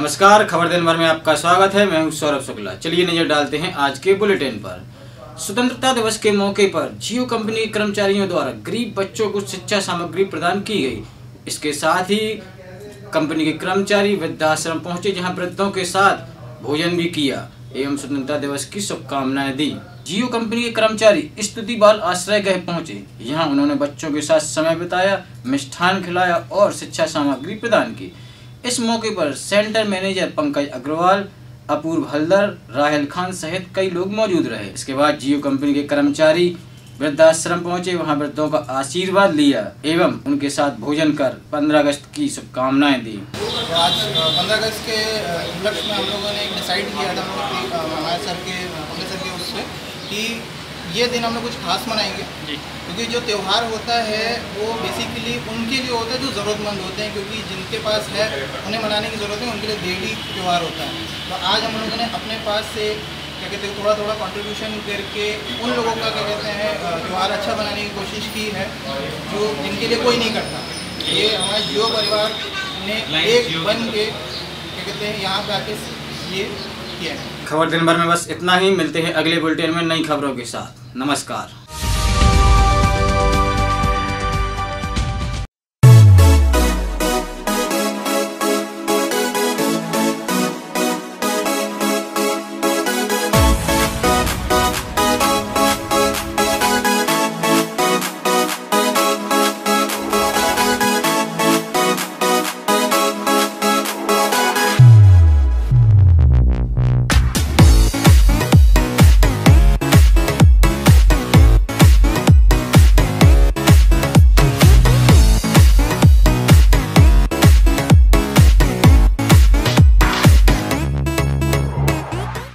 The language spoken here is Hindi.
नमस्कार, खबर दिन भर में आपका स्वागत है। मैं हूं सौरभ शुक्ला। चलिए नजर डालते हैं आज के बुलेटिन पर। स्वतंत्रता दिवस के मौके पर जियो कंपनी के कर्मचारियों द्वारा गरीब बच्चों को शिक्षा सामग्री प्रदान की गई। इसके साथ ही कंपनी के कर्मचारी वृद्धाश्रम पहुंचे, जहां वृद्धों के साथ भोजन भी किया एवं स्वतंत्रता दिवस की शुभकामनाएं दी। जियो कंपनी के कर्मचारी स्तुति बाल आश्रय गृह पहुंचे। यहाँ उन्होंने बच्चों के साथ समय बिताया, मिष्ठान खिलाया और शिक्षा सामग्री प्रदान की। इस मौके पर सेंटर मैनेजर पंकज अग्रवाल, अपूर्व हल्दर, राहल खान सहित कई लोग मौजूद रहे। इसके बाद जियो कंपनी के कर्मचारी वृद्धाश्रम पहुंचे, वहां वृद्धों का आशीर्वाद लिया एवं उनके साथ भोजन कर 15 अगस्त की शुभकामनाएं दी। आज 15 अगस्त के उपलक्ष्य में हम लोगों ने डिसाइड किया था हमारे सर के उससे कि ये दिन हम लोग कुछ खास मनाएंगे, क्योंकि जो त्यौहार होता है वो बेसिकली उनके लिए होता है जो ज़रूरतमंद होते हैं, क्योंकि जिनके पास है उन्हें मनाने की ज़रूरत है, उनके लिए डेली त्यौहार होता है। तो आज हम लोगों ने अपने पास से क्या कहते हैं थोड़ा कंट्रीब्यूशन करके उन लोगों का क्या कहते हैं त्यौहार अच्छा बनाने की कोशिश की है जो जिनके लिए कोई नहीं करता। ये हमारे जियो परिवार ने एक बन के क्या कहते हैं यहाँ पे आके ये किया है। खबर दिन भर में बस इतना ही। मिलते हैं अगले बुलेटिन में नई खबरों के साथ। नमस्कार।